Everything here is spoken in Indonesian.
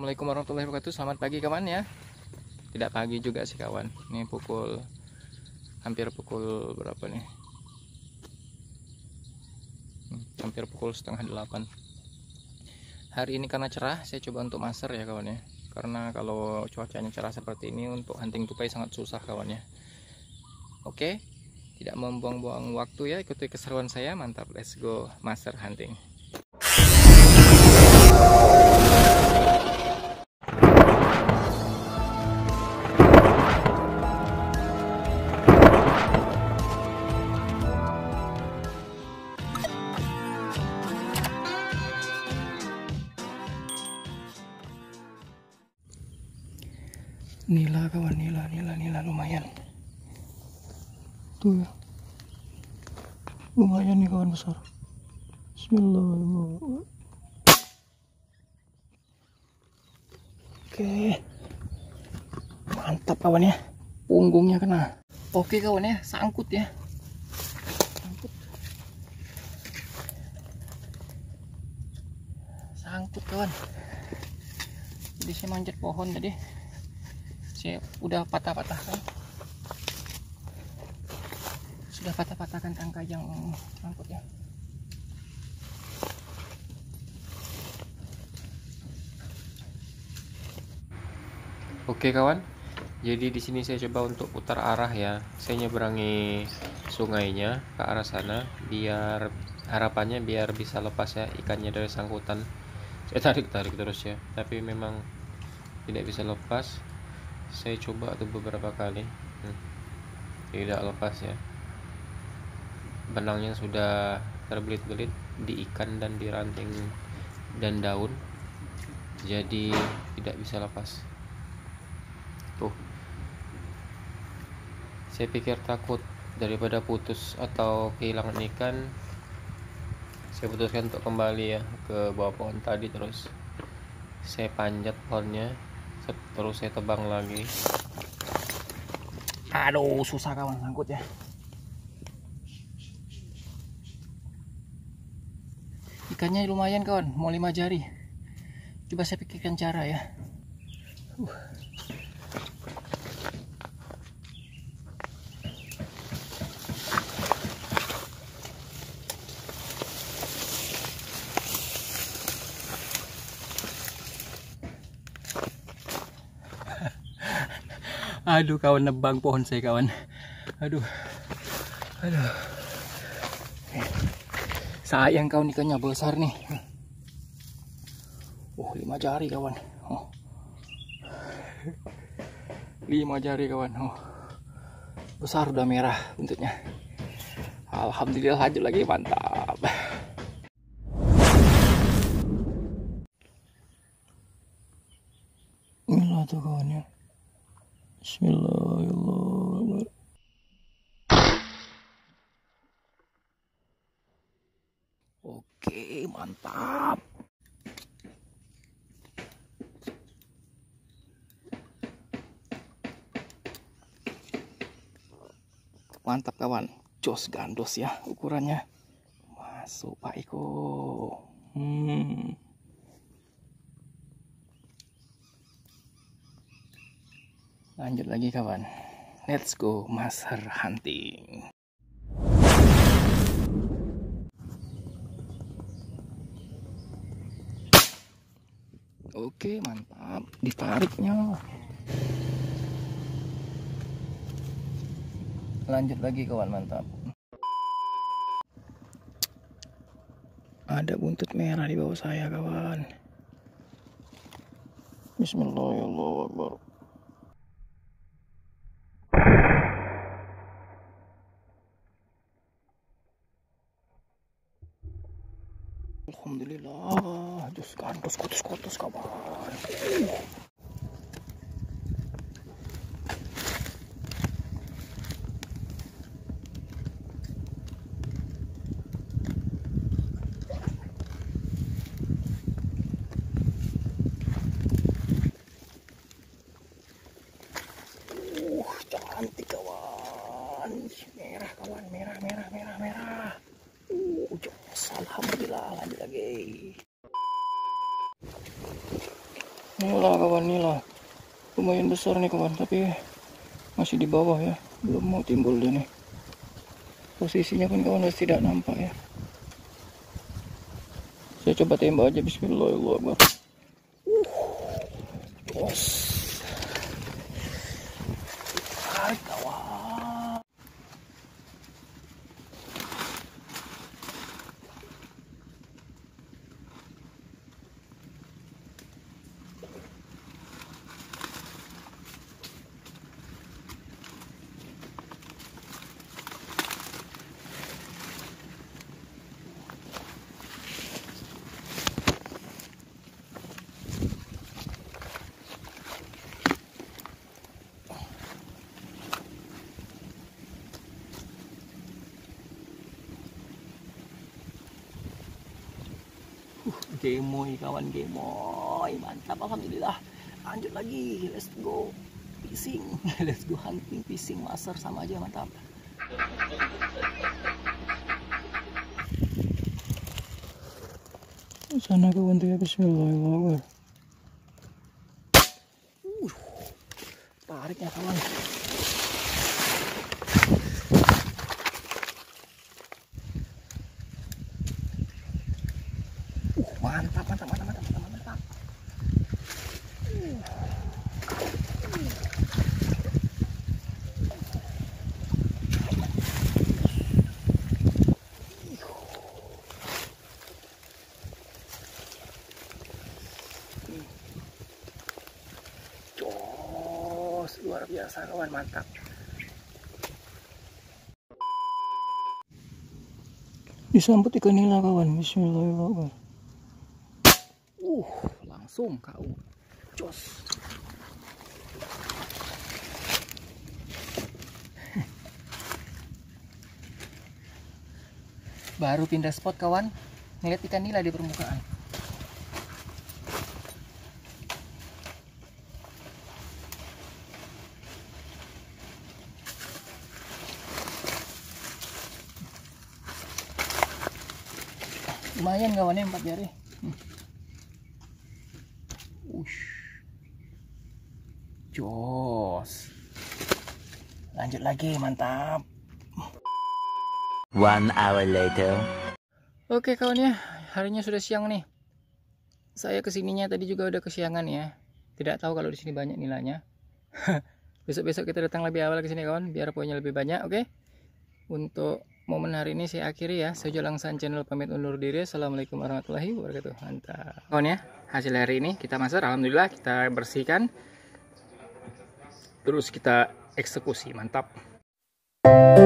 Assalamualaikum warahmatullahi wabarakatuh. Selamat pagi kawan ya. Tidak pagi juga sih kawan. Ini hampir pukul berapa nih? Hampir pukul setengah 8. Hari ini karena cerah, saya coba untuk maser ya kawan ya. Karena kalau cuacanya cerah seperti ini untuk hunting tupai sangat susah kawan ya. Oke, tidak membuang-buang waktu ya, ikuti keseruan saya. Mantap, let's go maser hunting. Nila kawan, nila lumayan. Tuh ya. Lumayan nih kawan, besar. Bismillahirrahmanirrahim. Oke. Mantap kawan ya. Punggungnya kena. Oke kawan ya, sangkut ya. Sangkut kawan. Jadi saya manjat pohon tadi. Saya udah patah-patahkan, sudah patah-patahkan tangkai yang sangkutnya. Oke kawan, jadi di sini saya coba untuk putar arah ya. Saya nyeberangi sungainya ke arah sana, biar harapannya biar bisa lepas ya ikannya dari sangkutan. Saya tarik terus ya, tapi memang tidak bisa lepas. Saya coba tuh beberapa kali, tidak lepas ya. Benangnya sudah terbelit-belit di ikan dan di ranting dan daun, jadi tidak bisa lepas. Tuh, saya pikir takut daripada putus atau kehilangan ikan, saya putuskan untuk kembali ya ke bawah pohon tadi. Terus saya panjat pohonnya, terus saya tebang lagi. Aduh, susah kawan sangkut ya. Ikannya lumayan kawan, mau 5 jari. Coba saya pikirkan cara ya. Aduh kawan, nebang pohon saya kawan. Aduh. Sayang kawan, ikannya besar nih. 5 jari kawan. 5 jari kawan. Besar, udah merah buntutnya. Alhamdulillah, lanjut lagi, mantap. Inilah tuh kawannya. Bismillahirrahmanirrahim. Oke, mantap. Mantap kawan, jos gandos ya ukurannya. Masuk Pak Iko. Lanjut lagi kawan. Let's go maser hunting. Oke, mantap. Ditariknya. Lanjut lagi kawan, mantap. Ada buntut merah di bawah saya kawan. Bismillahirrahmanirrahim. Alhamdulillah, jos gandos kotos kawan. Cantik kawan. Merah kawan, merah. Jos, alhamdulillah, lanjut lagi. Inilah kawan, inilah lumayan besar nih kawan, tapi masih di bawah ya, belum mau timbul dia nih. Posisinya pun kawan masih tidak nampak ya. Saya coba tembak aja, bismillahirrahmanirrahim. Bos. Tarik kawan. Gemoy kawan, gemoy, mantap, alhamdulillah. Lanjut lagi, let's go fishing. Let's go hunting, fishing, master sama aja, mantap. Sana kawan tuh ya, bismillahirrahmanirrahim. Tariknya kawan. Mantap, mantap, mantap, mantap, mantap, mantap. Jos, luar biasa kawan, mantap. Disambut ikan nila kawan, bismillahirrahmanirrahim. Langsung kau. Jos. Baru pindah spot kawan, ngeliat ikan nila di permukaan. Lumayan kawannya 4 jari. Jos. Lanjut lagi, mantap. 1 hour later. Oke kawan ya, harinya sudah siang nih. Saya kesininya tadi juga udah kesiangan ya. Tidak tahu kalau di sini banyak nilainya. Besok-besok kita datang lebih awal ke sini kawan, biar poinnya lebih banyak, oke? Untuk momen hari ini saya akhiri ya. Saya Langsan channel pamit undur diri. Assalamualaikum warahmatullahi wabarakatuh. Mantap. Kawan ya, hasil hari ini kita masak, alhamdulillah kita bersihkan. Terus kita eksekusi, mantap.